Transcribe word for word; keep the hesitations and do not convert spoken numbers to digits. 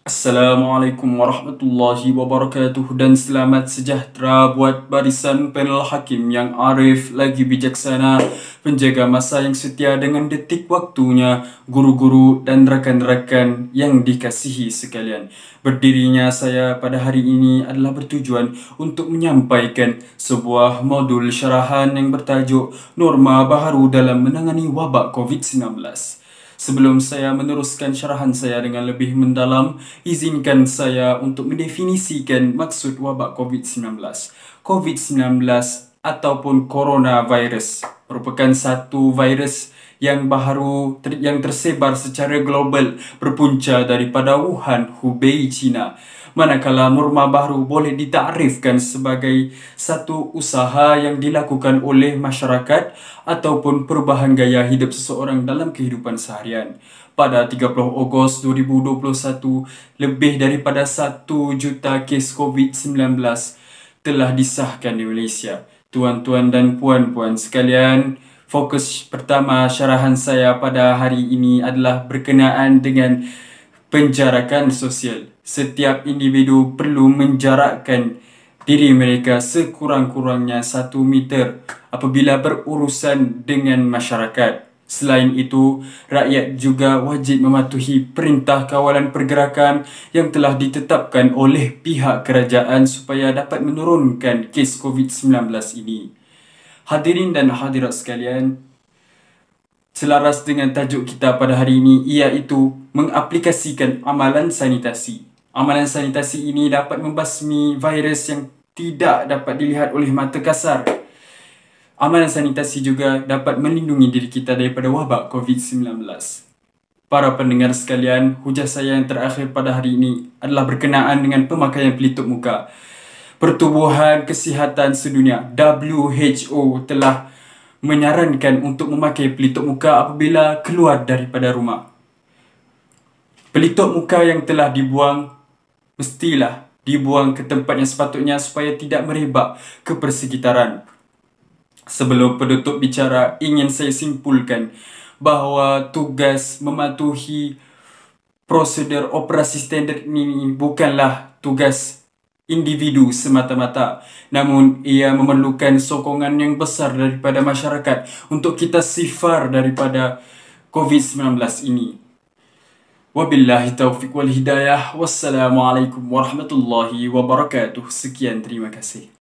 Assalamualaikum warahmatullahi wabarakatuh dan selamat sejahtera buat barisan panel hakim yang arif lagi bijaksana, penjaga masa yang setia dengan detik waktunya, guru-guru dan rakan-rakan yang dikasihi sekalian. Berdirinya saya pada hari ini adalah bertujuan untuk menyampaikan sebuah modul syarahan yang bertajuk Norma Baharu dalam Menangani Wabak COVID sembilan belas. Sebelum saya meneruskan syarahan saya dengan lebih mendalam, izinkan saya untuk mendefinisikan maksud wabak COVID sembilan belas. COVID sembilan belas ataupun coronavirus merupakan satu virus yang baharu ter yang tersebar secara global berpunca daripada Wuhan, Hubei, China. Manakala norma baru boleh ditakrifkan sebagai satu usaha yang dilakukan oleh masyarakat ataupun perubahan gaya hidup seseorang dalam kehidupan seharian. Pada tiga puluh Ogos dua ribu dua puluh satu, lebih daripada satu juta kes COVID sembilan belas telah disahkan di Malaysia. Tuan-tuan dan puan-puan sekalian, fokus pertama syarahan saya pada hari ini adalah berkenaan dengan penjarakan sosial. Setiap individu perlu menjarakkan diri mereka sekurang-kurangnya satu meter apabila berurusan dengan masyarakat. Selain itu, rakyat juga wajib mematuhi perintah kawalan pergerakan yang telah ditetapkan oleh pihak kerajaan supaya dapat menurunkan kes COVID sembilan belas ini. Hadirin dan hadirat sekalian, selaras dengan tajuk kita pada hari ini, iaitu mengaplikasikan amalan sanitasi. Amalan sanitasi ini dapat membasmi virus yang tidak dapat dilihat oleh mata kasar. Amalan sanitasi juga dapat melindungi diri kita daripada wabak COVID sembilan belas. Para pendengar sekalian, hujah saya yang terakhir pada hari ini adalah berkenaan dengan pemakaian pelitup muka. Pertubuhan Kesihatan Sedunia W H O telah menyarankan untuk memakai pelitup muka apabila keluar daripada rumah. Pelitup muka yang telah dibuang mestilah dibuang ke tempat yang sepatutnya supaya tidak merebak ke persekitaran. Sebelum penutup bicara, ingin saya simpulkan bahawa tugas mematuhi prosedur operasi standard ini bukanlah tugas individu semata-mata, namun ia memerlukan sokongan yang besar daripada masyarakat untuk kita sifar daripada COVID sembilan belas ini. Wabillahi taufiq wal hidayah. Wassalamualaikum warahmatullahi wabarakatuh. Sekian, terima kasih.